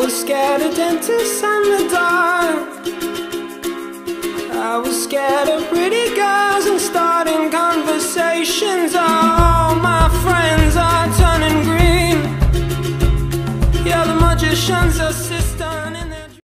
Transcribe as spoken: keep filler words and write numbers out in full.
was scared of dentists and the dark. I was scared of pretty girls and starting conversations. All my friends are turning green. Yeah, the magicians